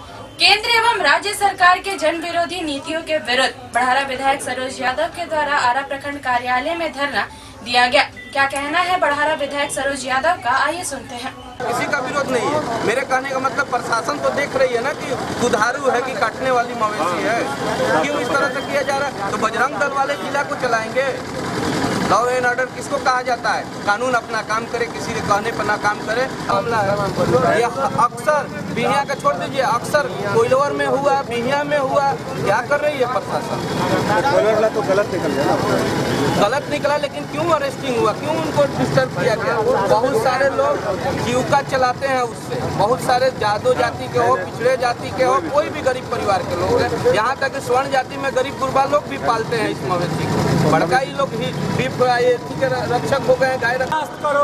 केंद्र एवं राज्य सरकार के जन विरोधी नीतियों के विरुद्ध बढ़ारा विधायक सरोज यादव के द्वारा आरा प्रखंड कार्यालय में धरना दिया गया। क्या कहना है बढ़ारा विधायक सरोज यादव का, आइए सुनते हैं। किसी का विरोध नहीं है। मेरे कहने का मतलब प्रशासन तो देख रही है ना कि दुधारू है कि काटने वाली मवेशी है। क्यों इस तरह से किया जा रहा है? तो बजरंग दल वाले जिला को चलाएंगे। लॉ एंड ऑर्डर किसको कहा जाता है? कानून अपना काम करे, किसी के कहने पर ना काम करे। मामला है यह अक्सर बिहिया का छोड़ दीजिए, अक्सर कोइलवर में हुआ, बिहिया में हुआ। क्या कर रही है प्रशासन? तो गलत निकल गया, गलत निकला, लेकिन क्यों अरेस्टिंग हुआ? क्यों उनको डिस्टर्ब किया गया? बहुत सारे लोग जीविका चलाते हैं उससे। बहुत सारे जादू जाति के हो, पिछड़े जाति के हो, कोई भी गरीब परिवार के लोग हैं। यहाँ तक स्वर्ण जाति में गरीब गुरबा लोग भी पालते हैं इस मवेशी को। बड़का ही लोग ही बीफ के रक्षक हो गए। गाय करो,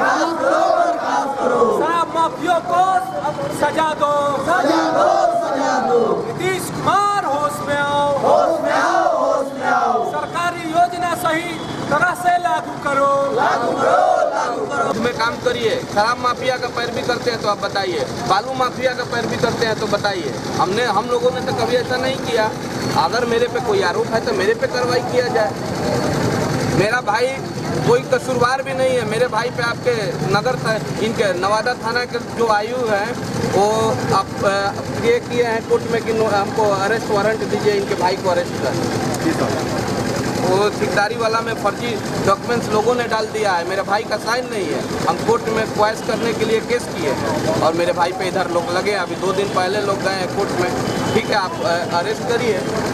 शराब माफियों को सजा दो, नीतीश कुमार होश में आओ, सरकारी योजना सही तरह से लागू करो। में काम करिए। शराब माफिया का पैरवी करते हैं तो आप बताइए, बालू माफिया का पैरवी करते हैं तो बताइए। हम लोगों ने तो कभी ऐसा नहीं किया। अगर मेरे पे कोई आरोप है तो मेरे पे कार्रवाई किया जाए। मेरा भाई कोई कसूरवार भी नहीं है। मेरे भाई पे आपके नगर इनके नवादा थाना के जो आयु हैं वो आप ये किए हैं कोर्ट में कि हमको अरेस्ट वारंट दीजिए, इनके भाई को अरेस्ट कर। वो ठेकेदारी वाला में फर्जी डॉक्यूमेंट्स लोगों ने डाल दिया है। मेरे भाई का साइन नहीं है। हम कोर्ट में क्वाइस करने के लिए केस किए हैं और मेरे भाई पे इधर लोग लगे। अभी 2 दिन पहले लोग गए हैं कोर्ट में। ठीक है, आप अरेस्ट करिए।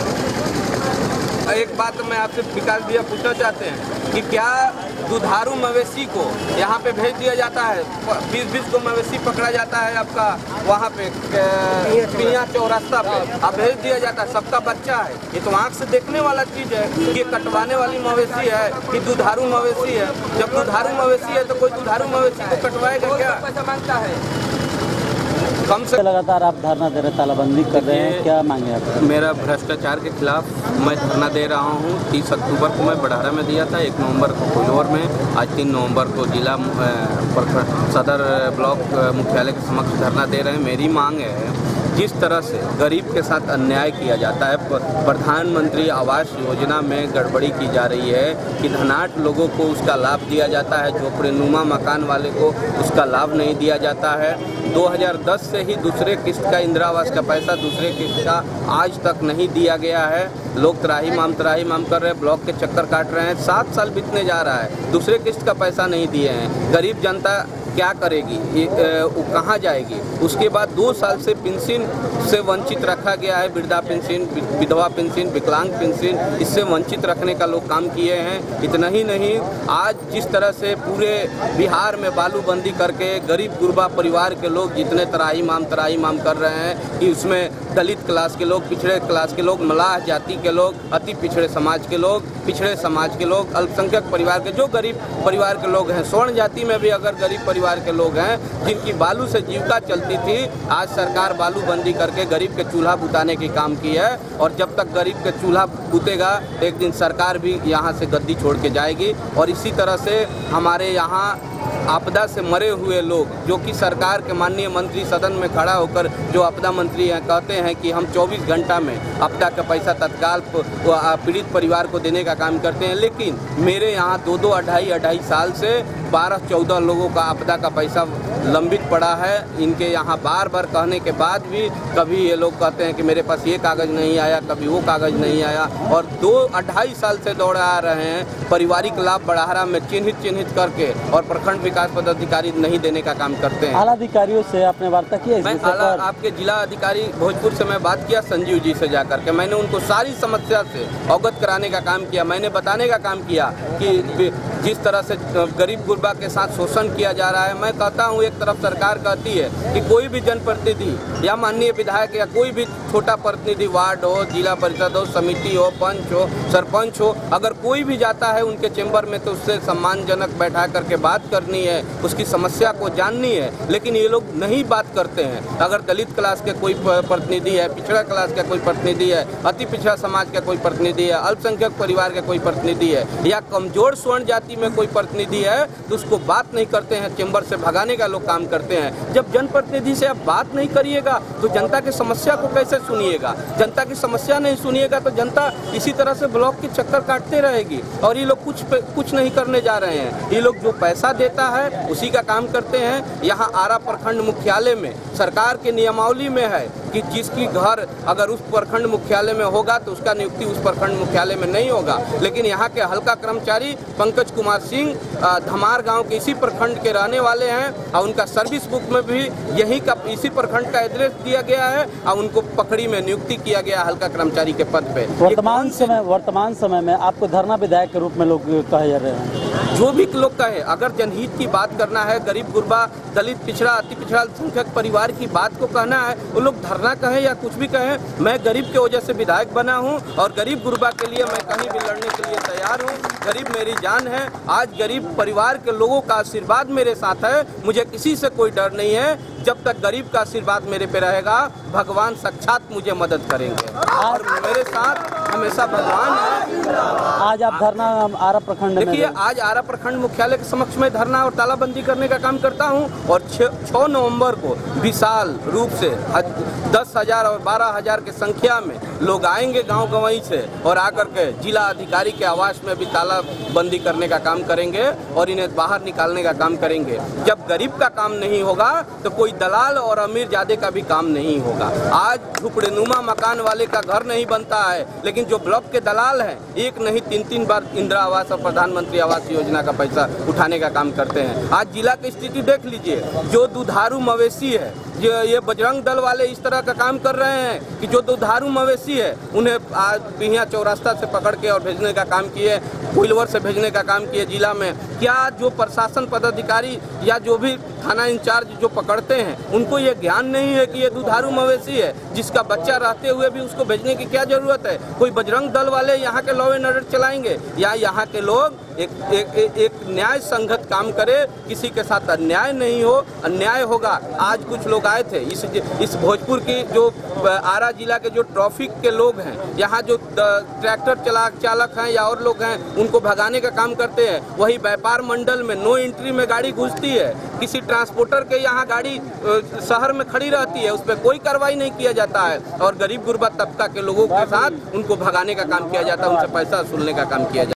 एक बात मैं आपसे विकास भैया पूछना चाहते हैं कि क्या दुधारू मवेशी को यहाँ पे भेज दिया जाता है? 20-20 को मवेशी पकड़ा जाता है आपका वहाँ पे पिया चौरास्ता पे, अब भेज दिया जाता है। सबका बच्चा है। ये तो आँख से देखने वाला चीज़ है कि ये कटवाने वाली मवेशी है कि दुधारू मवेशी है। जब दुधारू मवेशी है तो कोई दुधारू मवेशी को कटवाएगा क्या? पैसा मांगता है। कम से लगातार आप धरना दे रहे, तालाबंदी कर रहे हैं, क्या मांगे आप? मेरा भ्रष्टाचार के खिलाफ मैं धरना दे रहा हूँ। 30 अक्टूबर को मैं बढ़ारा में दिया था, 1 नवंबर को कोइलवर में, आज 3 नवंबर को जिला सदर ब्लॉक मुख्यालय के समक्ष धरना दे रहे हैं। मेरी मांग है, जिस तरह से गरीब के साथ अन्याय किया जाता है, प्रधानमंत्री आवास योजना में गड़बड़ी की जा रही है कि धनाढ़ लोगों को उसका लाभ दिया जाता है, झोपड़ीनुमा मकान वाले को उसका लाभ नहीं दिया जाता है। 2010 से ही दूसरे किस्त का इंदिरा आवास का पैसा दूसरे किस्त का आज तक नहीं दिया गया है। लोग त्राही माम कर रहे हैं, ब्लॉक के चक्कर काट रहे हैं। 7 साल बीतने जा रहा है, दूसरे किस्त का पैसा नहीं दिए हैं। गरीब जनता क्या करेगी? कहाँ जाएगी? उसके बाद 2 साल से पेंशन से वंचित रखा गया है। वृद्धा पेंशन, विधवा पेंशन, विकलांग पेंशन, इससे वंचित रखने का लोग काम किए हैं। इतना ही नहीं, आज जिस तरह से पूरे बिहार में बालूबंदी करके गरीब गुरबा परिवार के लोग जितने तराही माम कर रहे हैं कि उसमें दलित क्लास के लोग, पिछड़े क्लास के लोग, मलाह जाति के लोग, अति पिछड़े समाज के लोग, पिछड़े समाज के लोग, अल्पसंख्यक परिवार के जो गरीब परिवार के लोग हैं, स्वर्ण जाति में भी अगर गरीब परिवार के लोग हैं जिनकी बालू से जीविका चलती थी, आज सरकार बालूबंदी करके गरीब के चूल्हा बुताने की काम की है। और जब तक गरीब के चूल्हा बुतेगा एक दिन सरकार भी यहाँ से गद्दी छोड़ के जाएगी। और इसी तरह से हमारे यहाँ आपदा से मरे हुए लोग, जो कि सरकार के माननीय मंत्री सदन में खड़ा होकर जो आपदा मंत्री हैं कहते हैं कि हम 24 घंटा में आपदा का पैसा तत्काल पीड़ित परिवार को देने का काम करते हैं, लेकिन मेरे यहाँ 2-2, 2.5 साल से 12-14 लोगों का आपदा का पैसा लंबित पड़ा है। इनके यहाँ बार बार कहने के बाद भी कभी ये लोग कहते हैं कि मेरे पास ये कागज़ नहीं आया, कभी वो कागज़ नहीं आया। और 2-2.5 साल से दौड़े आ रहे हैं। पारिवारिक लाभ बढ़ारा में चिन्हित करके और प्रखंड विकास पदाधिकारी नहीं देने का काम करते हैं। आला अधिकारियों से आपने वार्ता की? मैं आपके जिला अधिकारी भोजपुर से मैं बात किया, संजीव जी से जाकर के मैंने उनको सारी समस्या से अवगत कराने का काम किया। मैंने बताने का काम किया कि जिस तरह से गरीब गुरबा के साथ शोषण किया जा रहा है। मैं कहता हूँ, एक तरफ सरकार कहती है कि कोई भी जनप्रतिनिधि या माननीय विधायक या कोई भी छोटा प्रतिनिधि वार्ड हो, जिला परिषद हो, समिति हो, पंच हो, सरपंच हो, अगर कोई भी जाता है उनके चेंबर में तो उससे सम्मानजनक बैठा करके बात करनी है, उसकी समस्या को जाननी है। लेकिन ये लोग नहीं बात करते हैं। अगर दलित क्लास के कोई प्रतिनिधि है, पिछड़ा क्लास का कोई प्रतिनिधि है, अति पिछड़ा समाज का कोई प्रतिनिधि है, अल्पसंख्यक परिवार का कोई प्रतिनिधि है या कमजोर स्वर्ण जाति में कोई प्रतिनिधि है तो उसको बात नहीं करते हैं, चेंबर से भगाने का लोग काम करते हैं। जब जनप्रतिनिधि से आप बात नहीं करिएगा तो जनता की समस्या को कैसे सुनिएगा? जनता की समस्या नहीं सुनिएगा तो जनता इसी तरह से ब्लॉक के चक्कर काटते रहेगी। और ये लोग कुछ नहीं करने जा रहे हैं। ये लोग जो पैसा देता है उसी का काम करते हैं। यहाँ आरा प्रखंड मुख्यालय में सरकार के नियमावली में है कि जिसकी घर अगर उस प्रखंड मुख्यालय में होगा तो उसका नियुक्ति उस प्रखंड मुख्यालय में नहीं होगा। लेकिन यहाँ के हल्का कर्मचारी पंकज कुमार सिंह धमार गांव के इसी प्रखंड के रहने वाले हैं और उनका सर्विस बुक में भी यही का इसी प्रखंड का एड्रेस दिया गया है और उनको पकड़ी में नियुक्ति किया गया हल्का कर्मचारी के पद पे। वर्तमान समय में आपको धरना विधायक के रूप में लोग कहे जा रहे हैं। जो भी लोग कहे, अगर जनहित की बात करना है, गरीब गुरबा, दलित, पिछड़ा, अति पिछड़ा, अल्पसंख्यक परिवार की बात को कहना है, वो लोग धरना कहे या कुछ भी कहे, मैं गरीब के वजह से विधायक बना हूं और गरीब गुरबा के लिए मैं कहीं भी लड़ने के लिए तैयार हूं। गरीब मेरी जान है। आज गरीब परिवार के लोगों का आशीर्वाद मेरे साथ है। मुझे किसी से कोई डर नहीं है। जब तक गरीब का आशीर्वाद मेरे पे रहेगा भगवान साक्षात मुझे मदद करेंगे और मेरे साथ हमेशा भगवान है। आज आप धरना आरा प्रखंड में, देखिए, आज आरा प्रखंड मुख्यालय के समक्ष में धरना और तालाबंदी करने का काम करता हूं और 6 नवंबर को विशाल रूप से 10,000 और 12,000 की संख्या में लोग आएंगे गांव गंवई से और आकर के जिला अधिकारी के आवास में भी तालाबंदी करने का काम करेंगे और इन्हें बाहर निकालने का काम करेंगे। जब गरीब का काम नहीं होगा तो कोई दलाल और अमीर जादे का भी काम नहीं होगा। आज झुपड़ीनुमा मकान वाले का घर नहीं बनता है, लेकिन जो ब्लॉक के दलाल हैं एक नहीं 3 बार इंदिरा आवास और प्रधानमंत्री आवास योजना का पैसा उठाने का काम करते हैं। आज जिला की स्थिति देख लीजिए, जो दुधारू मवेशी है, ये बजरंग दल वाले इस तरह का काम कर रहे हैं कि जो दुधारू मवेशी है उन्हें आज बिहिया चौरास्ता से पकड़ के और भेजने का काम किए, कोइलवर से भेजने का काम किए जिला में। क्या जो प्रशासन पदाधिकारी या जो भी थाना इंचार्ज जो पकड़ते हैं उनको ये ज्ञान नहीं है कि ये दुधारू मवेशी है जिसका बच्चा रहते हुए भी उसको भेजने की क्या जरूरत है? कोई बजरंग दल वाले यहाँ के लॉ एंड ऑर्डर चलाएंगे या यहाँ के लोग एक न्याय संगत काम करे, किसी के साथ अन्याय नहीं हो। अन्याय होगा। आज कुछ लोग आए थे इस भोजपुर की जो आरा जिला के जो ट्रैफिक के लोग हैं, यहाँ जो ट्रैक्टर चालक हैं या और लोग हैं उनको भगाने का काम करते हैं। वही व्यापार मंडल में नो एंट्री में गाड़ी घुसती है, किसी ट्रांसपोर्टर के यहाँ गाड़ी शहर में खड़ी रहती है, उस पर कोई कार्रवाई नहीं किया जाता है और गरीब गुरबा तबका के लोगों के साथ उनको भगाने का काम किया जाता है, उनसे पैसा वसूलने का काम किया जाता है।